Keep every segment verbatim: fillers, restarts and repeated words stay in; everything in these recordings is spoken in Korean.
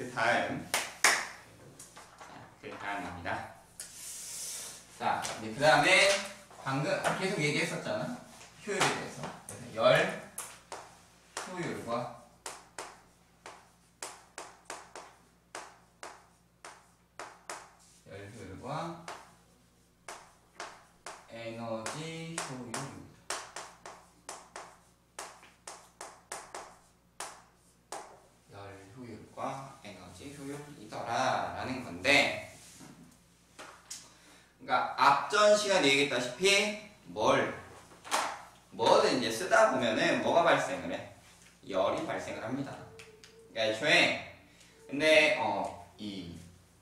그 다음 그 다음입니다. 자, 그 다음에 방금 계속 얘기했었잖아. 효율에 대해서. 그래서 열 효율과 열 효율과 에너지 효율입니다. 열 효율과 에너지 효율이더라 라는 건데, 그러니까 앞전 시간에 얘기했다시피 뭘 뭐든 이제 쓰다 보면은 뭐가 발생을 해? 열이 발생을 합니다. 그러니까 애초에 근데 어 이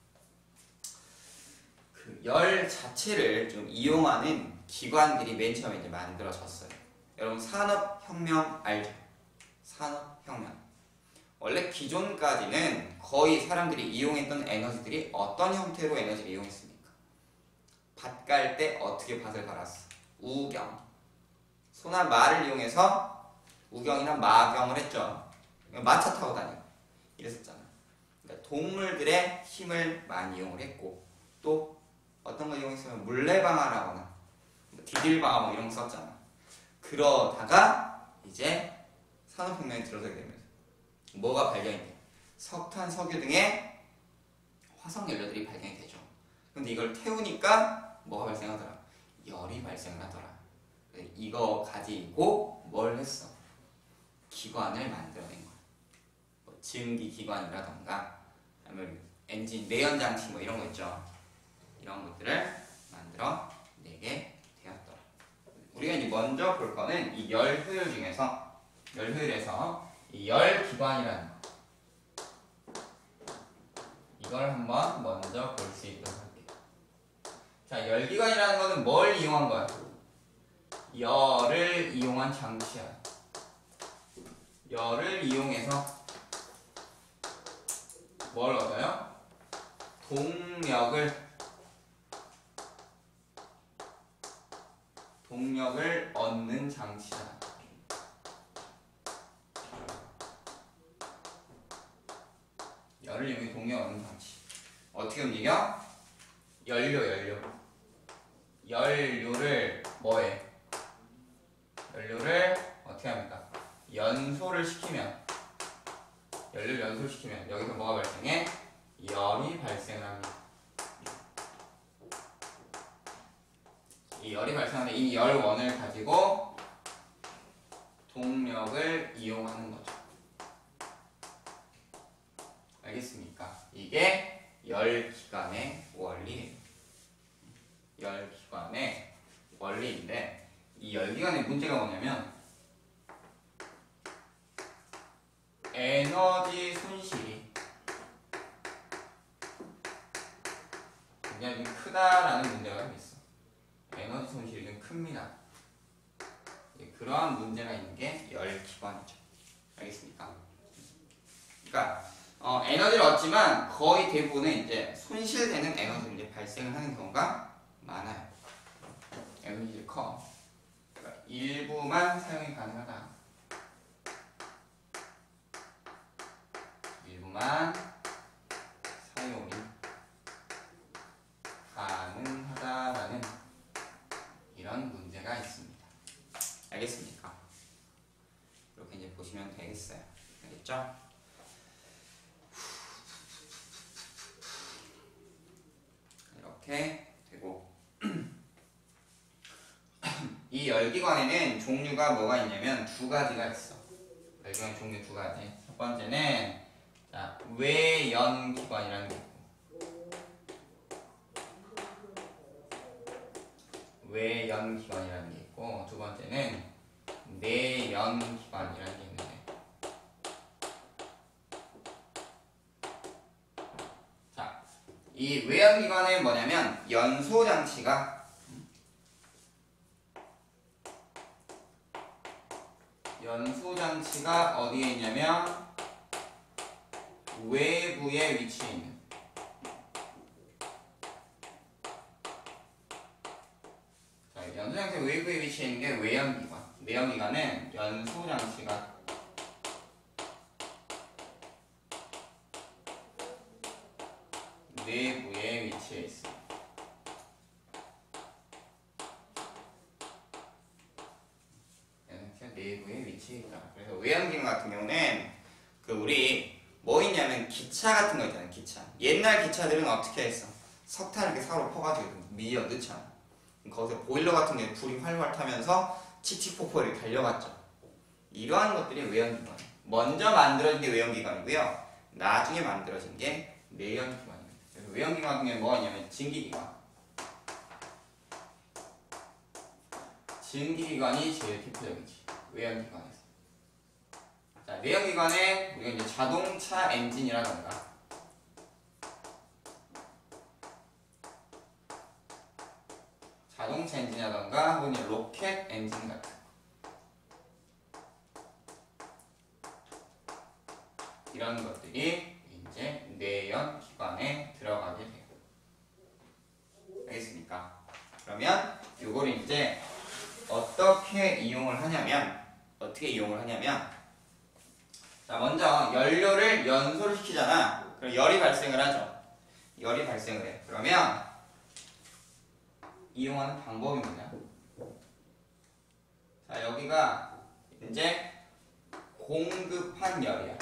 그 열 자체를 좀 이용하는 기관들이 맨 처음에 이제 만들어졌어요. 여러분 산업혁명 알죠? 산업혁명. 원래 기존까지는 거의 사람들이 이용했던 에너지들이 어떤 형태로 에너지를 이용했습니까? 밭 갈 때 어떻게 밭을 갈았어? 우경. 소나 말을 이용해서 우경이나 마경을 했죠. 마차 타고 다니고 이랬었잖아. 그러니까 동물들의 힘을 많이 이용을 했고, 또 어떤 걸 이용했으면 물레방아를 하거나 디딜방아 뭐 이런 거 썼잖아. 그러다가 이제 산업혁명이 들어서게 되면서 뭐가 발견이 돼? 석탄, 석유 등의 화석연료들이 발견이 되죠. 근데 이걸 태우니까 뭐가 발생하더라? 열이 발생을 하더라. 이거 가지고 뭘 했어? 기관을 만들어낸 거야. 뭐 증기기관이라던가 아니면 엔진 내연장치 뭐 이런 거 있죠. 이런 것들을 만들어내게 되었더라. 우리가 이제 먼저 볼 거는 이 열 효율 중에서 열 효율에서 이 열 기관이라는 거, 이걸 한번 먼저 볼 수 있도록 할게요. 자, 열기관이라는 거는 뭘 이용한 거야? 열을 이용한 장치야. 열을 이용해서 뭘 얻어요? 동력을 동력을 얻는 장치다. 열을 이용해 동력을 얻는 장치. 어떻게 움직여? 연료, 연료. 연료를 뭐해? 연료를 어떻게 합니까? 연소를 시키면, 연료를 연소를 시키면 여기서 뭐가 발생해? 열이 발생을 합니다. 이 열이 발생하는 이 열원을 가지고 동력을 이용하는 거죠. 알겠습니까? 이게 열기관의 원리예요. 열기관의 원리인데, 이 열기관의 문제가 뭐냐면 에너지 손실이 굉장히 좀 크다라는 문제가 좀 있어. 에너지 손실이 좀 큽니다. 그러한 문제가 있는 게 열기관이죠. 알겠습니까? 그러니까 어, 에너지를 얻지만 거의 대부분은 이제 손실되는 에너지를 이제 발생을 하는 경우가 많아요. 에너지가 커. 그러니까 일부만 사용이 가능하다. 일부만 사용이 가능하다라는 이런 문제가 있습니다. 알겠습니까? 이렇게 이제 보시면 되겠어요. 알겠죠? 이렇게 되고 이 열기관에는 종류가 뭐가 있냐면 두 가지가 있어. 열기관 종류 두 가지. 첫 번째는 자, 외연기관이라는 게 있고, 외연기관이라는 게 있고, 두 번째는 내연기관이라는 게 있는데, 자, 이 외연기관은 뭐냐면 연소장치가 연소장치가 어디에 있냐면 외부에 위치해 있는, 자, 연소장치 외부에 위치해 있는 게 외연기관. 내연기관은 연소장치가 내부에 위치해 있어. 내부에 위치해 있다. 그래서 외형기관 같은 경우는 그 우리 뭐 있냐면 기차 같은 거 있잖아요. 기차. 옛날 기차들은 어떻게 했어? 석탄을 이렇게 사로 퍼가지고 밀어 넣잖아. 거기서 보일러 같은 게 불이 활활 타면서 칙칙폭폭 달려갔죠. 이러한 것들이 외형기관. 먼저 만들어진 게 외형기관이고요. 나중에 만들어진 게 내연기관입니다. 그래서 외형기관 같은 경우는 뭐가 있냐면 증기기관. 증기기관이 제일 대표적이지. 외형기관에서. 자, 내연기관에 우리가 이제 자동차 엔진이라던가 자동차 엔진이라던가 혹은 로켓 엔진 같은 이런 것들이 이제 내연기관에 들어가게 돼요. 알겠습니까? 그러면 요거를 이제 어떻게 이용을 하냐면 어떻게 이용을 하냐면 자, 먼저 연료를 연소를 시키잖아. 그럼 열이 발생을 하죠. 열이 발생을 해. 그러면 이용하는 방법입니다. 자, 여기가 이제 공급한 열이야.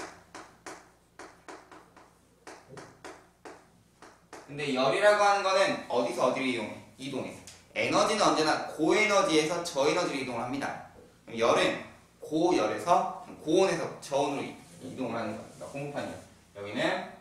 근데 열이라고 하는 거는 어디서 어디로 이용해? 이동해. 에너지는 언제나 고에너지에서 저에너지로 이동을 합니다. 열은 고열에서 고온에서 저온으로 이동을 하는 거예요. 그러니까 공급한 열. 여기는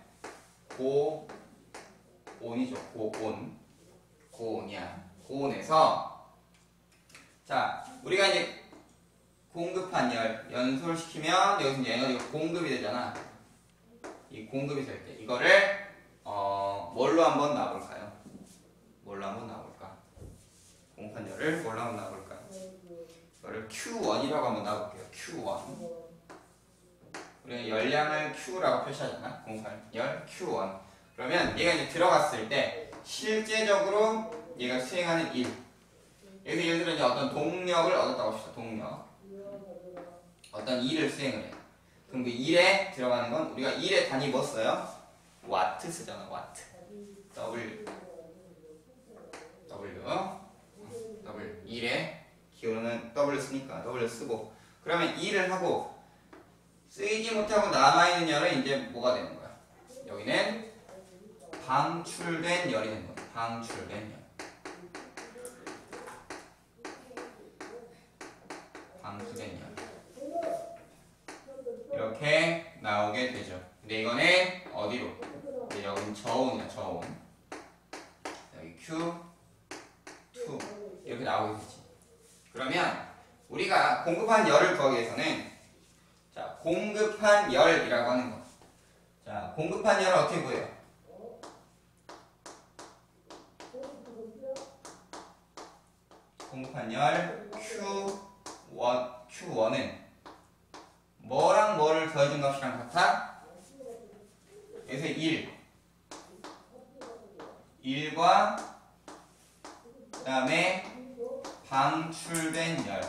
고온이죠. 고온. 고온이야. 고온에서 자, 우리가 이제 공급한 열, 연소를 시키면 여기서 이제 에너지가 공급이 되잖아. 이 공급이 될 때 이거를 어, 뭘로 한번 놔볼까요? 뭘로 한번 놔볼까? 공급한 열을 뭘로 한번 놔볼까요? 이거를 큐 원이라고 한번 놔볼게요. 큐 원. 우리는 열량을 Q라고 표시하잖아. 공급한 열 큐 원. 그러면 얘가 이제 들어갔을 때 실제적으로 얘가 수행하는 일. 여기서 예를 들어 이제 어떤 동력을 얻었다고 합시다. 동력. 어떤 일을 수행을 해. 그럼 그 일에 들어가는 건 우리가 일의 단위 뭐 써요? 와트 쓰잖아. 와트. W. W. W. 일에 기호로는 W 쓰니까 W 쓰고. 그러면 일을 하고 쓰이지 못하고 남아있는 열은 이제 뭐가 되는 거야? 여기는 방출된 열이 되는 거야. 방출된 열. 방출된 열. 이렇게 나오게 되죠. 근데 이거는 어디로? 이제 여기는 저온이야. 저온. 여기 Q, 투 이렇게 나오게 되지. 그러면 우리가 공급한 열을 구하기 위해서는 자, 공급한 열이라고 하는 거. 자, 공급한 열을 어떻게 구해요? 공급한 열 큐 원, 큐 원은 뭐랑 뭐를 더해준 값이랑 같아? 그래서 일. 일과 그 다음에 방출된 열.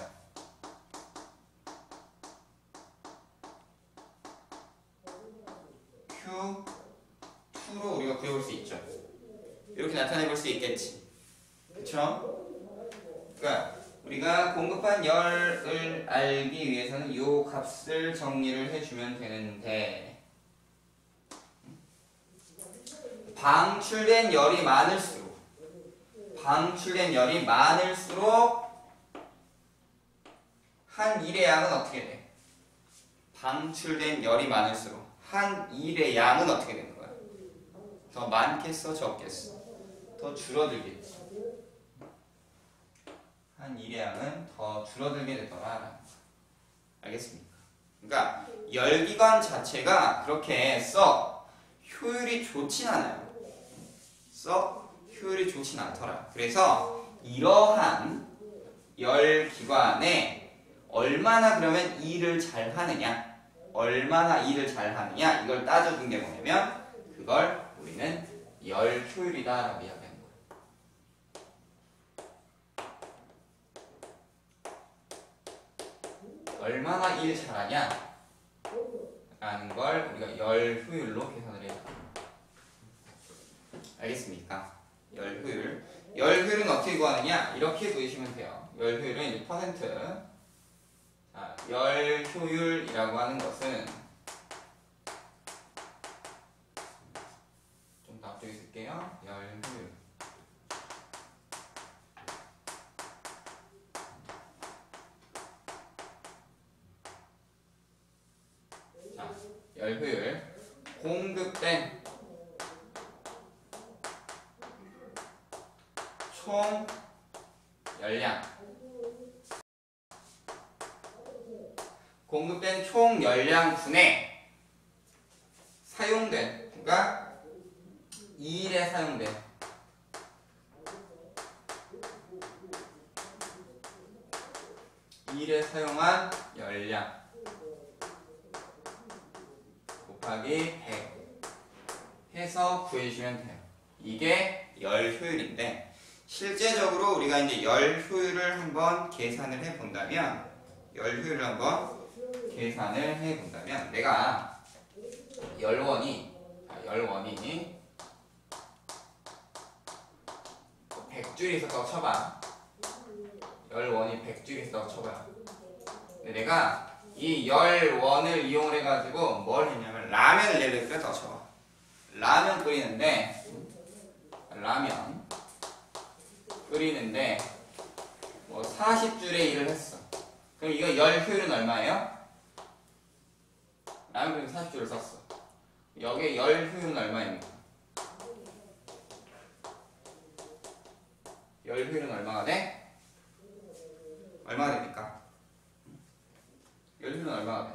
큐 투로 우리가 구해볼 수 있죠. 이렇게 나타내볼 수 있겠지. 그쵸? 그러니까 우리가 공급한 열을 알기 위해서는 이 값을 정리를 해주면 되는데 방출된 열이 많을수록 방출된 열이 많을수록 한 일의 양은 어떻게 돼? 방출된 열이 많을수록 한 일의 양은 어떻게 되는 거야? 더 많겠어? 적겠어? 더 줄어들겠지. 한 일의 양은 더 줄어들게 되더라. 알겠습니까? 그러니까 열기관 자체가 그렇게 썩 효율이 좋진 않아요. 썩 효율이 좋진 않더라. 그래서 이러한 열기관에 얼마나 그러면 일을 잘 하느냐, 얼마나 일을 잘 하느냐 이걸 따져준 게 뭐냐면 그걸 우리는 열 효율이다라고 이야기합니다. 얼마나 일 잘하냐 라는 걸 우리가 열 효율로 계산을 해요. 알겠습니까? 열 효율. 열 효율은 어떻게 구하느냐? 이렇게 구하시면 돼요. 열 효율은 이제 퍼센트. 자, 열 효율이라고 하는 것은 좀 더 앞쪽에 쓸게요. 열 효율. 자, 열 효율. 공급된 총 열량. 공급된 총 열량 분에 사용된, 그러니까 이 일에 사용된 이 일에 사용한 열량 곱하기 백 해서 구해주시면 돼요. 이게 열 효율인데, 실제적으로 우리가 이제 열 효율을 한번 계산을 해 본다면, 열 효율을 한번 계산을 해 본다면, 내가 열원이, 열원이 백 줄이 있었다고 쳐봐. 열원이 백 줄이 있었다고 쳐봐. 근데 내가 이 열원을 이용을 해가지고 뭘 했냐면, 라면을 예를 들어 끓였다고 쳐봐. 라면 끓이는데, 라면 끓이는데 뭐 사십 줄의 일을 했어. 그럼 이거 열 효율은 얼마예요? 라면 끓이면 사십 줄을 썼어. 여기에 열 효율은 얼마입니까? 열 효율은 얼마가 돼? 얼마가 됩니까? 열 효율은 얼마가 돼?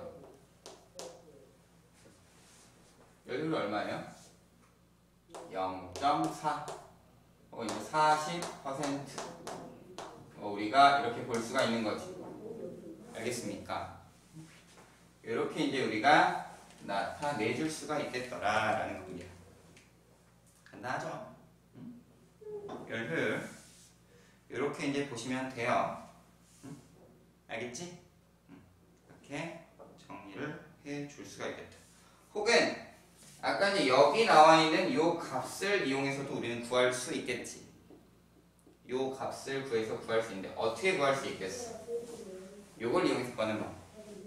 열 효율은 얼마예요? 영 점 사. 어, 이제 사십 퍼센트. 어, 우리가 이렇게 볼 수가 있는 거지. 알겠습니까? 이렇게 이제 우리가 나타내줄 수가 있겠더라라는 겁니다. 간단하죠? 응? 열 효율. 이렇게 이제 보시면 돼요. 응? 알겠지? 응. 이렇게 정리를 해 줄 수가 있겠다. 혹은 아까 이제 여기 나와 있는 이 값을 이용해서도 우리는 구할 수 있겠지. 이 값을 구해서 구할 수 있는데 어떻게 구할 수 있겠어? 요걸 이용해서 구하는 방.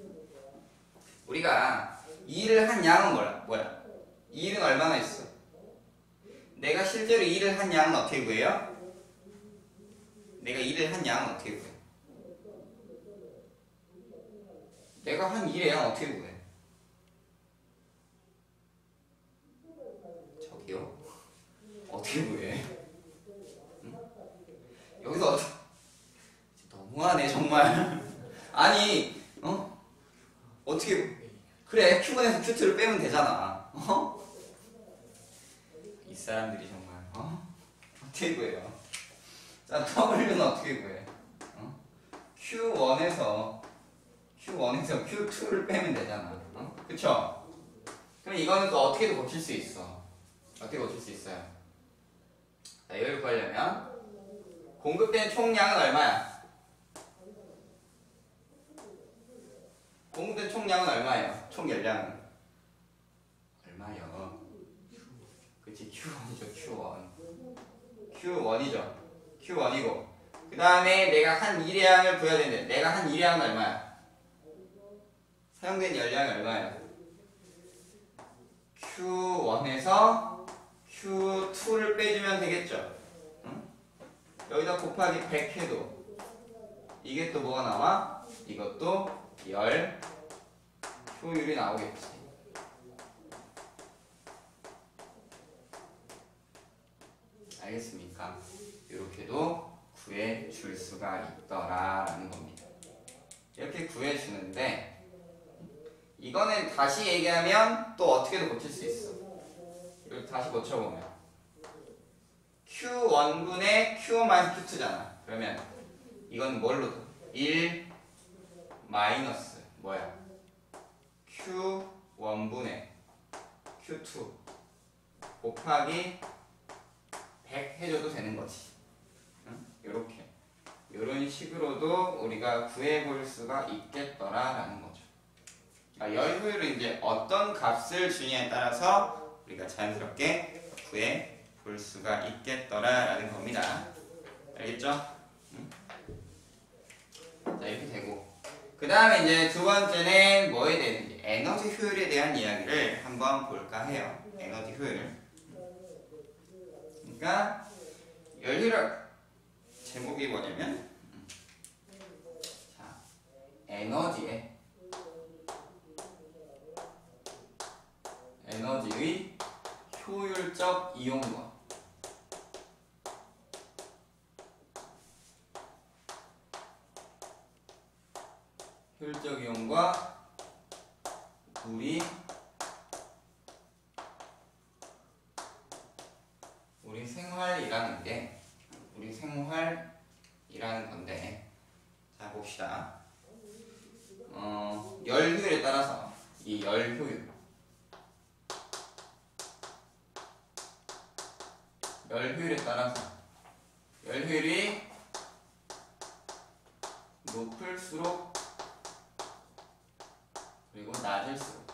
우리가 이 일을 한 양은 뭐야? 뭐야? 이 일은 얼마나 있어? 내가 실제로 이 일을 한 양은 어떻게 구해요? 내가 일을 한 양은 어떻게 구해? 내가 한 일의 양 어떻게 구해? 저기요? 어떻게 구해? 응? 여기서 어떻게... 너무하네 정말. 아니 어? 어떻게 그래 큐 원에서 큐 투를 빼면 되잖아. 어? 이 사람들이 정말 어? 어떻게 구해요? 자, W는 어떻게 구해? 어? 큐 원에서 큐 원에서 큐 투를 빼면 되잖아. 어? 그쵸? 그럼 이거는 또 어떻게도 고칠 수 있어. 어떻게 고칠 수 있어요? 자, 이걸 구하려면 공급된 총량은 얼마야? 공급된 총량은 얼마예요? 총 열량은? 얼마요? 그치, 큐 원이죠, 큐 원. 큐 원이죠. 큐 원이고 그 다음에 내가 한 일회양을 구해야 되는데 내가 한 일회양은 얼마야? 사용된 열량이 얼마야? 큐 원에서 큐 투를 빼주면 되겠죠? 응? 여기다 곱하기 백 해도 이게 또 뭐가 나와? 이것도 열 효율이 나오겠지. 알겠습니까? 이렇게도 구해줄 수가 있더라라는 겁니다. 이렇게 구해주는데 이거는 다시 얘기하면 또 어떻게도 고칠 수 있어. 이걸 다시 고쳐보면 큐 원분의 큐 원 마이너스 큐 투잖아. 그러면 이건 뭘로 돼? 일 마이너스 뭐야? 큐 원분의 큐 투 곱하기 백 해줘도 되는 거지. 응? 요렇게 요런 식으로도 우리가 구해볼 수가 있겠더라라는 거죠. 그러니까 열 효율은 이제 어떤 값을 주냐에 따라서 우리가 자연스럽게 구해 볼 수가 있겠더라라는 겁니다. 알겠죠? 응? 자, 이렇게 되고. 그 다음에 이제 두 번째는 뭐에 대한 에너지 효율에 대한 이야기를 한번 볼까 해요. 에너지 효율. 그러니까 열혈압 제목이 뭐냐면 자, 에너지의 에너지의 효율적 이용과 효율적 이용과 우리 우리 생활이라는 게 우리 생활이라는 건데 자 봅시다. 어, 열 효율에 따라서 이 열 효율 열 효율에 따라서 열 효율이 높을수록 그리고 낮을수록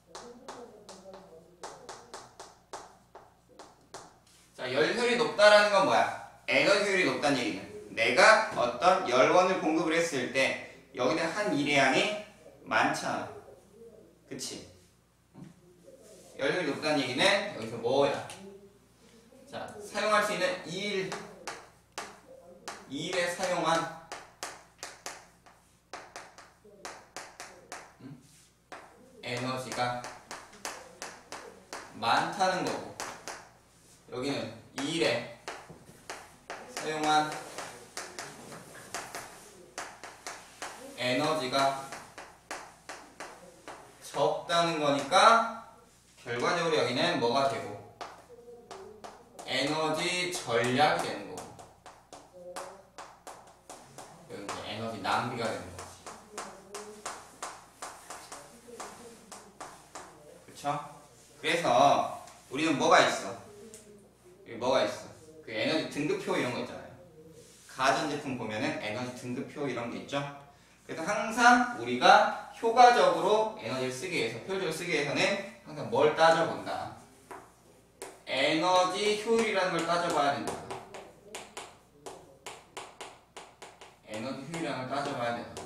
자, 열 효율이 높다라는 건 뭐야? 에너지 효율이 높다는 얘기는 내가 어떤 열원을 공급을 했을 때 여기는 한 일회양이 많잖아. 그치? 열 효율이 높다는 얘기는 여기서 뭐야? 자, 사용할 수 있는 일, 일에 사용한 음? 에너지가 많다는 거고 여기는 일에 사용한 에너지가 적다는 거니까 결과적으로 여기는 뭐가 되고 에너지 절약이 되는 거고 여기 이제 에너지 낭비가 되는 거지. 그쵸? 그래서 우리는 뭐가 있어? 여기 뭐가 있어? 그 에너지 등급표 이런 거 있잖아요. 가전제품 보면은 에너지 등급표 이런 게 있죠? 그래서 항상 우리가 효과적으로 에너지를 쓰기 위해서, 효율적으로 쓰기 위해서는 항상 뭘 따져본다? 에너지 효율이라는 걸 따져봐야 된다. 에너지 효율이라는 걸 따져봐야 된다.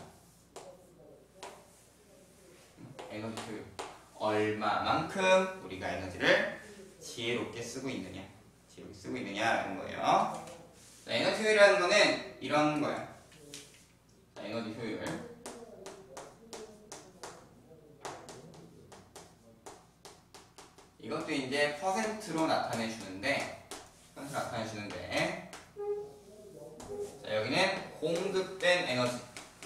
에너지 효율. 얼마만큼 우리가 에너지를 지혜롭게 쓰고 있느냐. 지혜롭게 쓰고 있느냐라는 거예요. 자, 에너지 효율이라는 거는 이런 거야. 자, 에너지 효율. 이것도 이제 퍼센트로 나타내주는데, 퍼센트로 나타내주는데, 자, 여기는 공급된 에너지.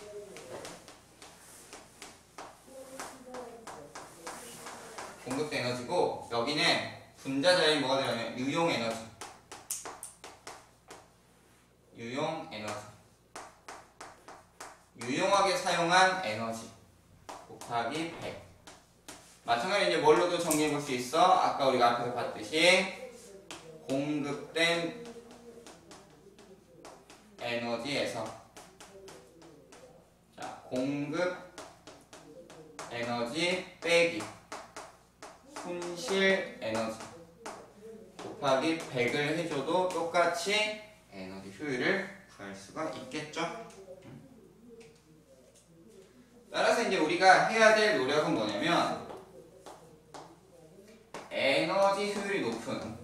공급된 에너지고, 여기는 분자자에 뭐가 들어가냐면 유용 에너지. 유용 에너지. 유용하게 사용한 에너지. 곱하기 백. 마찬가지로 이제 뭘로도 정리해 볼 수 있어? 아까 우리가 앞에서 봤듯이 공급된 에너지에서 자, 공급 에너지 빼기 손실 에너지 곱하기 백을 해줘도 똑같이 에너지 효율을 구할 수가 있겠죠? 따라서 이제 우리가 해야 될 노력은 뭐냐면 에너지 효율이 높은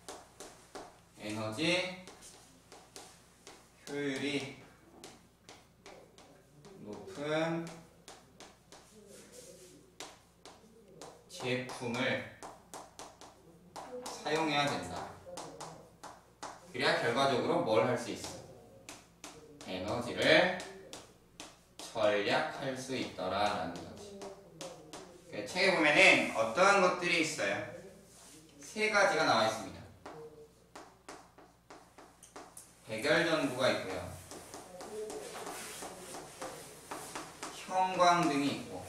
에너지 효율이 높은 제품을 사용해야 된다. 그래야 결과적으로 뭘 할 수 있어? 에너지를 절약할 수 있더라라는 거지. 책에 보면은 어떠한 것들이 있어요? 세 가지가 나와 있습니다. 백열전구가 있고요. 형광등이 있고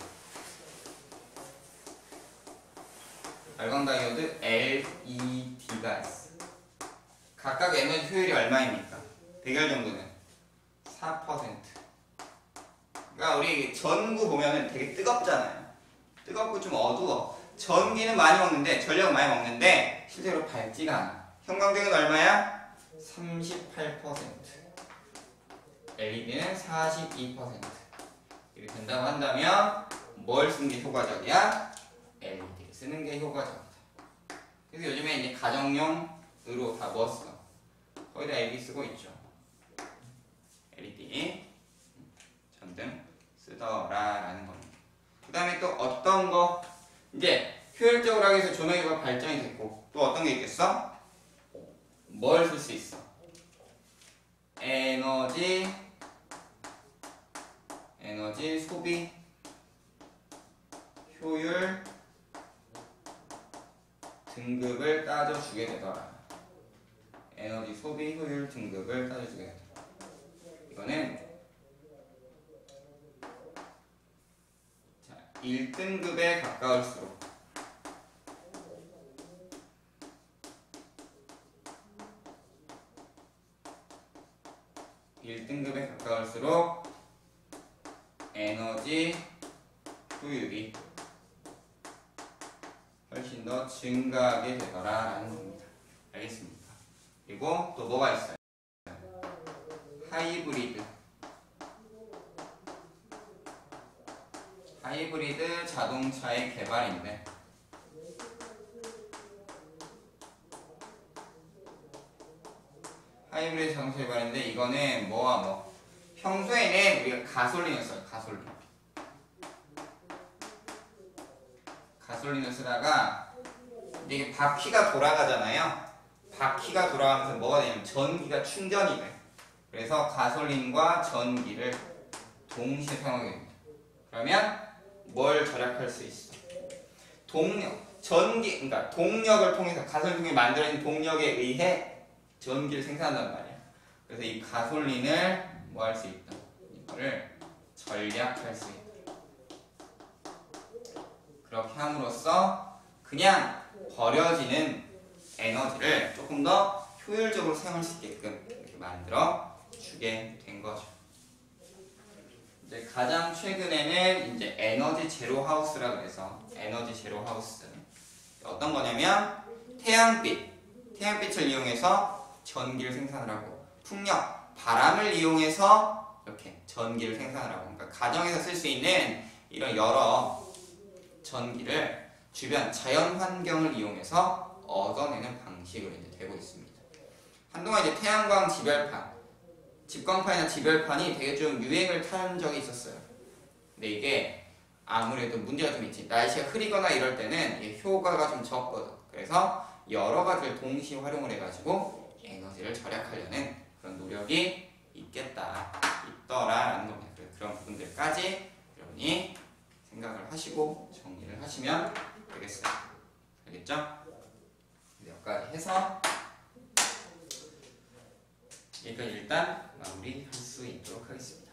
발광다이오드 엘이디가 있어. 각각 에너지 효율이 얼마입니까? 백열전구는 사 퍼센트. 그러니까 우리 전구 보면은 되게 뜨겁잖아요. 뜨겁고 좀 어두워. 전기는 많이 먹는데, 전력은 많이 먹는데 실제로 밝지가 않아. 형광등은 얼마야? 삼십팔 퍼센트. 엘이디는 사십이 퍼센트. 이렇게 된다고 한다면 뭘 쓰는 게 효과적이야? 엘이디를 쓰는 게 효과적이다. 그래서 요즘에 이제 가정용으로 다 뭐 써? 거의 다 엘이디 쓰고 있죠. 엘이디 전등 쓰더라라는 겁니다. 그 다음에 또 어떤 거 이제 효율적으로 하기 위해서 조명기가 발전이 됐고 또 어떤 게 있겠어? 뭘 쓸 수 있어? 에너지 에너지 소비 효율 등급을 따져주게 되더라. 에너지 소비 효율 등급을 따져주게 되더라. 이거는 자, 일 등급에 가까울수록 일 등급에 가까울수록 에너지 효율이 훨씬 더 증가하게 되더라라는 겁니다. 알겠습니까? 그리고 또 뭐가 있어요? 하이브리드. 하이브리드 자동차의 개발인데 하이브리드 자동차 개발인데 이거는 뭐와 뭐 평소에는 우리가 가솔린을 써요. 가솔린. 가솔린을 쓰다가 이게 바퀴가 돌아가잖아요. 바퀴가 돌아가면서 뭐가 되냐면 전기가 충전이 돼. 그래서 가솔린과 전기를 동시에 사용하게 됩니다. 그러면 뭘 절약할 수 있어? 동력, 전기, 그러니까 동력을 통해서 가솔린 중에 만들어진 동력에 의해 전기를 생산한단 말이야. 그래서 이 가솔린을 뭐 할 수 있다? 이거를 절약할 수 있다. 그렇게 함으로써 그냥 버려지는 에너지를 조금 더 효율적으로 사용할 수 있게끔 이렇게 만들어 주게 된 거죠. 이제 가장 최근에는 이제 에너지 제로 하우스라 그래서 에너지 제로 하우스 어떤 거냐면 태양빛, 태양빛을 이용해서 전기를 생산을 하고 풍력, 바람을 이용해서 이렇게 전기를 생산을 하고 그러니까 가정에서 쓸 수 있는 이런 여러 전기를 주변 자연 환경을 이용해서 얻어내는 방식으로 이제 되고 있습니다. 한동안 이제 태양광 지별판, 집광판이나 지별판이 되게 좀 유행을 탄 적이 있었어요. 근데 이게 아무래도 문제가 좀 있지. 날씨가 흐리거나 이럴 때는 이게 효과가 좀 적거든. 그래서 여러 가지를 동시에 활용을 해가지고 에너지를 절약하려는 그런 노력이 있겠다, 있더라라는 겁니다. 그런 부분들까지 여러분이 생각을 하시고 정리를 하시면 되겠어요. 알겠죠? 여기까지 해서 여기까지 일단 마무리할 수 있도록 하겠습니다.